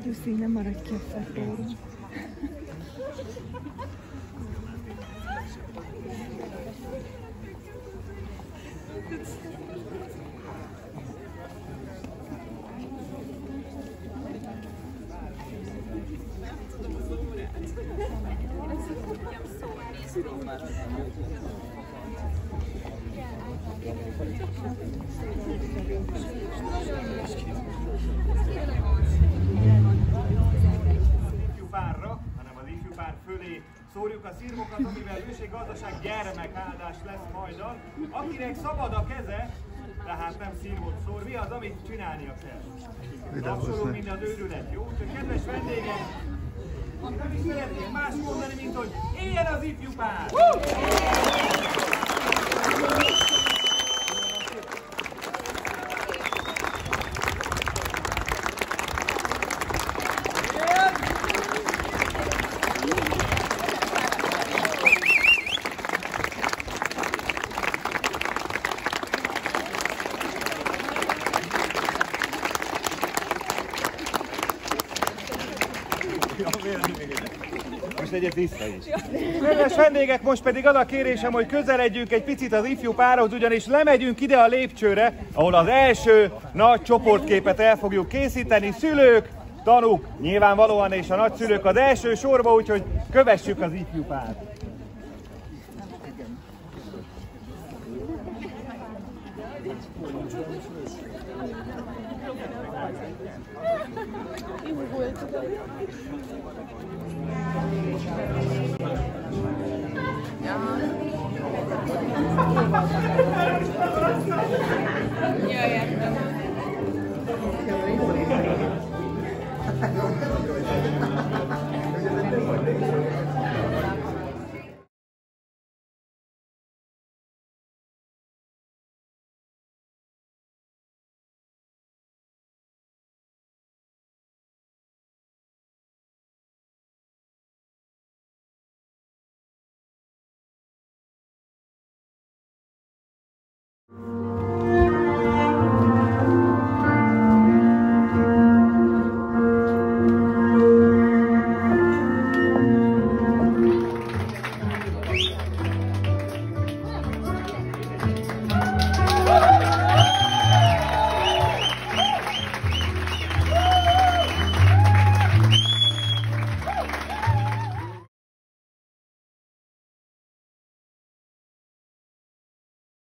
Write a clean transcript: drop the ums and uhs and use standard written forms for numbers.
Lucy, nem maradj ki a fotóról. Ifjúpárra, hanem az ifjúpár fölé szórjuk a szirmokat, amivel őség-gazdaság gyermekáldás lesz majdan. Akinek szabad a keze, tehát nem szirmot szór, mi az, amit csinálnia kell? Tapsolunk, mint az őrület, jó? Úgyhogy kedves vendégek, nem is szeretnék más mondani, mint hogy éljen az ifjúpár! Most legyen tiszta is. Kedves vendégek, most pedig az a kérésem, hogy közeledjünk egy picit az ifjú párhoz, ugyanis lemegyünk ide a lépcsőre, ahol az első nagy csoportképet el fogjuk készíteni. Szülők, tanúk, nyilvánvalóan és a nagyszülők az első sorba, úgyhogy kövessük az ifjú párt. Jó volt.